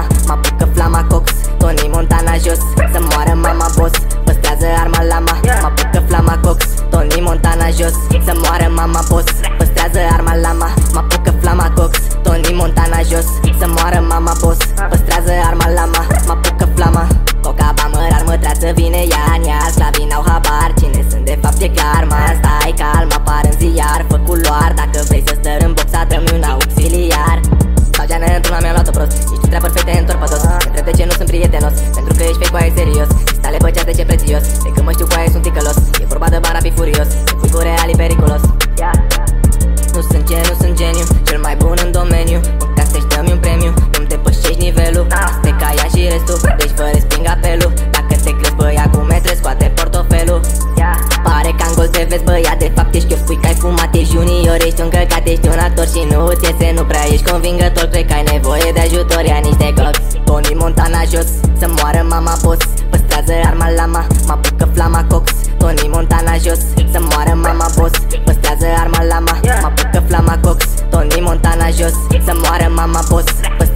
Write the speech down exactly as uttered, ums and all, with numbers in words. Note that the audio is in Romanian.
mă apucă flama Cox, Tony Montana jos, să moară mama boss, păstrează arma lama. Mă apucă flama Cox, Tony Montana jos, să moară mama boss, păstrează arma lama. Mă apucă flama Cox, Tony Montana jos, să moară mama boss, păstrează arma lama. Mă apucă flama Coca, bamă, rar, mătrață, vine ea în ea. Sclavii n-au habar cine sunt de fapt, e clar, mă. Stai calm, apar în ziar, fă culoar. Dacă vrei să stări în boxa, dă-mi un auxiliar. Sau geană într-una, mi-am luat-o prost. Ești treabă perfecte, întorc pe dos. Întreb de ce nu sunt prietenos, pentru că ești fake, coaie serios. Stale pe ceas, de ce prețios, de când mă știu, coaie sunt ticălos. E vorba de bani, rapi furios, fui cu realii periculos. Nu sunt gen, nu sunt geniu, cel mai bun în domeniu. Ca să-și dăm un premiu, nu-mi depășești nivelul. Asta ca ea și restul, deci fă resping apelul. Dacă te crezi băiat cu metre, scoate portofelul. Pare că angol te vezi băiat, de fapt ești chior. Spui că ai fumat, ești junior, ești un căcat, ești un actor și nu ți iese. Nu prea ești convingător, cred că ai nevoie de ajutor. Ia niște Glocks, Tony Montana jos, să moară mama boss, păstrează arma lama. Mă apucă flama Cox, Tony Montana jos, să moară mama boss, păstrează arma lama. Mă apucă flama Cox, Tony Montana jos, să moară mama boss,